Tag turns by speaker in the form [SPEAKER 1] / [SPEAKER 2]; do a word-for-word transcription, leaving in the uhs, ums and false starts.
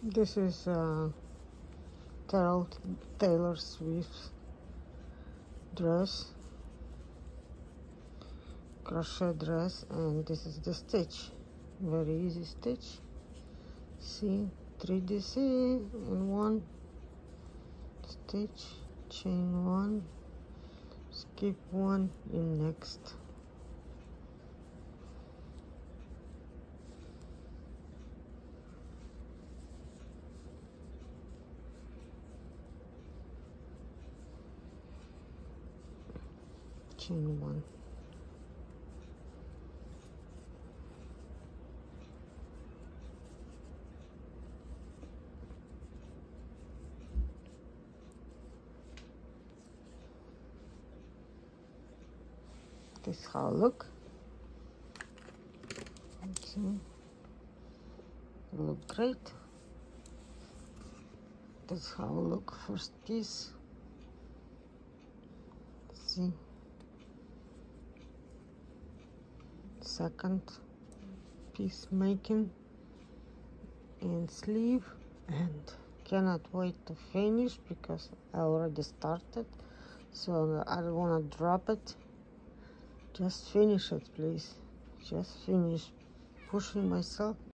[SPEAKER 1] This is uh, Taylor, Taylor Swift dress, crochet dress, and this is the stitch. Very easy stitch. See, three D C in one stitch, chain one, skip one in next. Chain one. This is how I look. See, look great. This is how I look. First piece. See. Second piece making and sleeve, and cannot wait to finish because I already started, so I don't want to drop it. Just finish it, please. Just finish pushing myself.